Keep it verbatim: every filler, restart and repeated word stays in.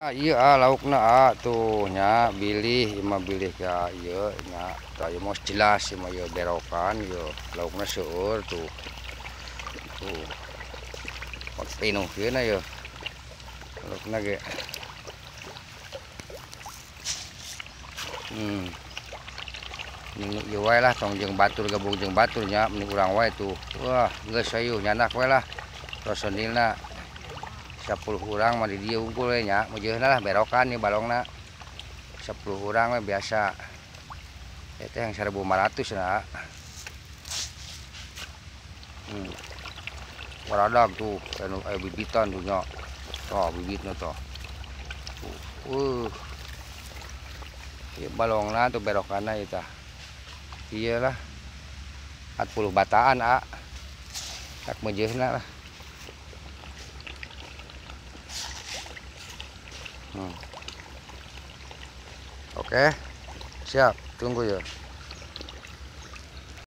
Iya ah, laukna ah, tuh nya bilih mah bilih ka ieu nya tah ieu mah jelas mah ieu berokan ieu laukna seueur tuh. Tuh. Pot pinuhkeun ieu. Laukna ge. Hmm. Ini ieu wae lah tong jeung batur gabung jeung batur nya mending urang wae tuh. Wah, geus sayeuh nyanak wae lah. Personilna sepuluh urang mah di dieu unggul we nya, meujeunna lah berokan ieu balongna. sepuluh urang we biasa. Eta yang seribu lima ratus na. Hmm. Waradag tuh, anu aya bibitan tuh nya. Tuh bibitna tuh. Uh. Ieu balongna tuh berokanna ieu tah. Ieu lah. empat puluh bataan a. Tak meujeunna lah. Hmm. Oke, siap, tunggu ya.